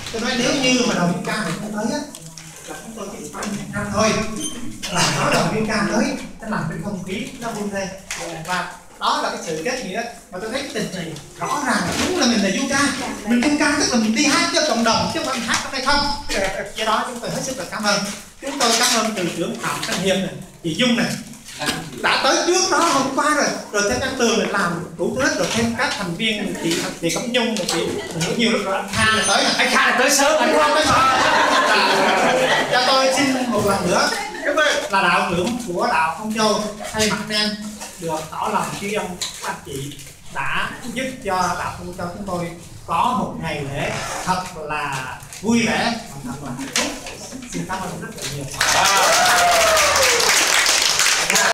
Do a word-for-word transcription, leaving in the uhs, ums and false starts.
Tôi nói nếu như mà đồng viên ca này không tới á là chúng tôi chỉ phải năm thôi, là có đồng viên ca tới nó làm cái không khí nó vui lên, và đó là cái sự kết nghĩa mà tôi thấy cái tình này rõ ràng đúng là mình là du ca, mình du ca tức là mình đi hát cho cộng đồng chứ không phải hát trong đây không. Do đó chúng tôi hết sức là cảm ơn, chúng tôi cảm ơn từ trưởng Phạm Thanh Hiệp này, chị Dung này đã tới trước đó hôm qua rồi, rồi thêm anh Tường này làm đủ thứ hết, rồi thêm các thành viên chị chị Cẩm Nhung này, chị nhiều lúc rồi anh Kha là tới, anh Kha là tới sớm, anh không tới sớm. Cho tôi xin một lần nữa là đạo trưởng của đạo Phong Châu thay mặt em được tỏ lòng tri ân các chị đã giúp cho đạo Phong Châu chúng tôi có một ngày lễ thật là vui vẻ và thật là hạnh phúc. Xin cảm ơn rất là nhiều.